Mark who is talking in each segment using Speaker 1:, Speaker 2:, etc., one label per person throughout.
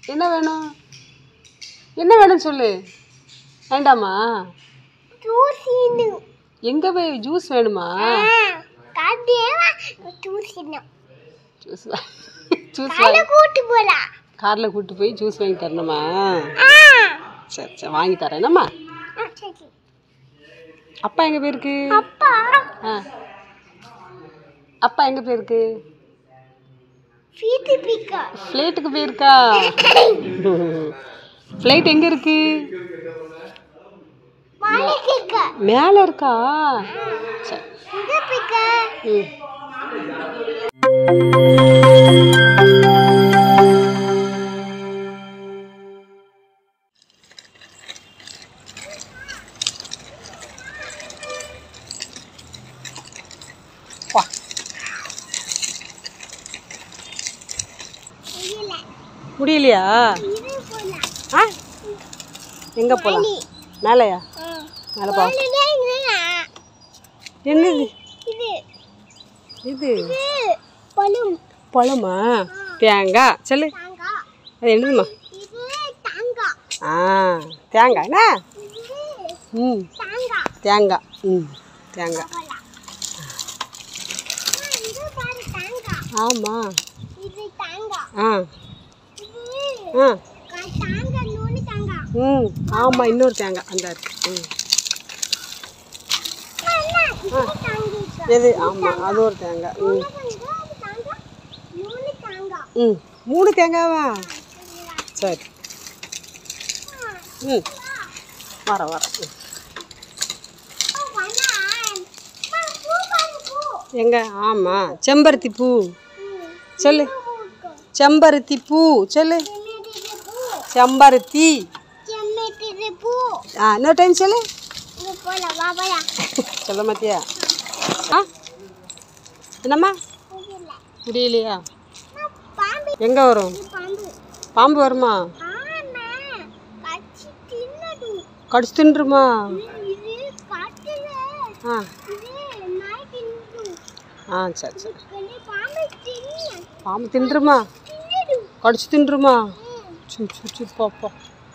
Speaker 1: என்ன வேணும்? என்ன வேணும்னு சொல்லு. வேண்டாமா? எங்க போய் ஜூஸ் வேணுமா? கார்ல கூட்டு போய் ஜூஸ் வாங்கி தரணுமா? சரி சரி வாங்கி தரேனம்மா. அப்பா எங்க போயிருக்கு? அப்பா எங்க போயிருக்கு? ஃப்ளைட்டுக்கு போயிருக்கா? ஃப்ளைட் எங்க இருக்கு? மேல இருக்கா? சரி. முடியலையா? எங்க போலாம்? மேலையா? மேல போ. என்னது இது? பழமா? தேங்காய் சொல்லு. அது என்னதுமா? தேங்காய் என்ன? தேங்காய். தேங்காய். ஆமா. ஆமா இன்னொரு தேங்காய் அந்த இருக்கு. எது? ஆமா அது ஒரு தேங்காய். 3 தேங்காவா? சரி. வர எங்க? ஆமா செம்பருத்தி பூ சொல்லு. செம்பருத்தி பூ சொல்லு. செம்பருத்தி. இன்னொரு டைம் சொல்லு. சொல்ல மாட்டியா? என்னம்மா? முடியலையா? எங்க வரும்? பாம்பு வருமா? கடிச்சு தின்றுமா? சரி சரி. பாம்பு தின்றுமா? கடிச்சு தின்றுமா? பாப்பா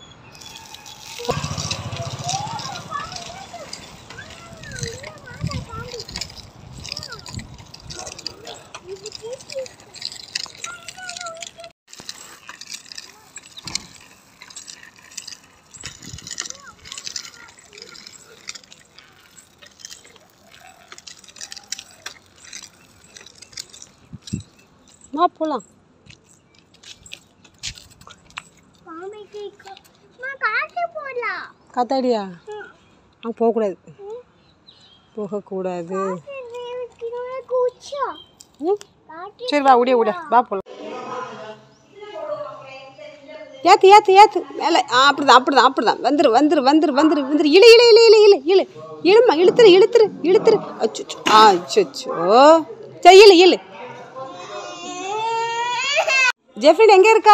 Speaker 1: போலாம். காத்தாடியா? போகக்கூடாது. போகக்கூடாது. சரி வா ஓடியா வா போலாம். ஏத்து மேலே. அப்படிதான் வந்துரு. இழுமா இழுத்துரு. அச்சோ சரி இழு. ஜெஃப்ரிட் எங்க இருக்கா?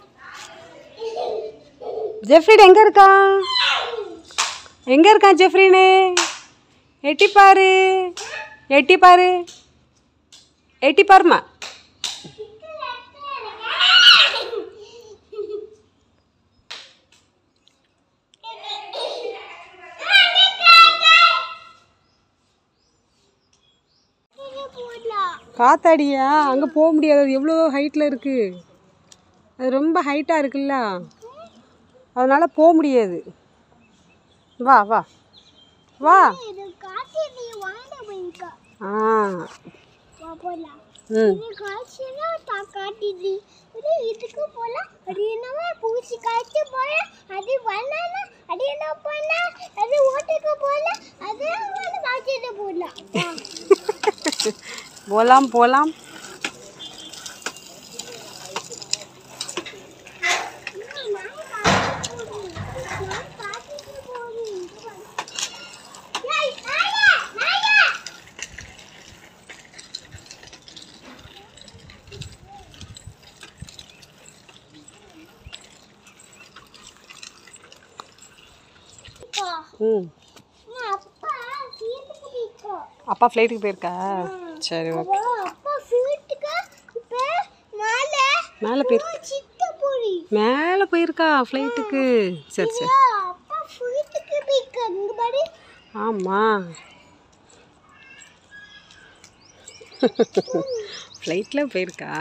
Speaker 1: எங்க இருக்கான் ஜெஃப்ரின்னு? எட்டி பாருமா. காத்தாடியா? அங்கே போக முடியாது. அது எவ்வளோ ஹைட்டில் இருக்கு. அது ரொம்ப ஹைட்டாக இருக்குல்ல, அதனால போக முடியாது. வா போலாம். அப்பா ஃப்ளைட்டுக்கு போயிருக்கா? சரி ஓகே. மேலே போயிருக்கு. மேலே போயிருக்கா ஃப்ளைட்டுக்கு. சரி சரி. ஆமாம், ஃப்ளைட்டில் போயிருக்கா.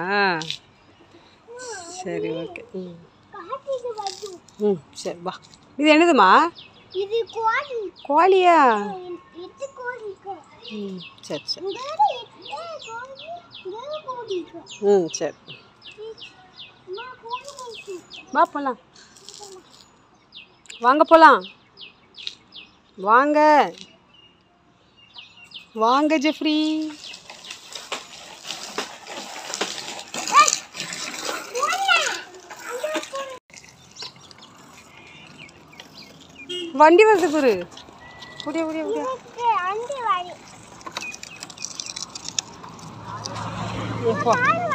Speaker 1: சரி ஓகே. ம் ம் சரி வா. இது என்னதுமா? கோழியா? ம் சரி சரி. ம் சரி வா போகலாம். வாங்க போகலாம். வாங்க வாங்க ஜெஃப்ரி. வண்டி வருது பாரு. புடிய புடிய புடிய. போ.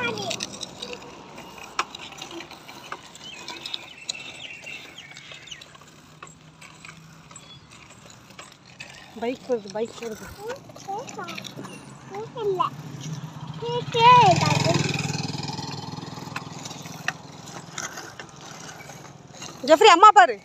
Speaker 1: பைக் வருது, பைக் வருது. ஜெஃப்ரி அம்மா பாரு.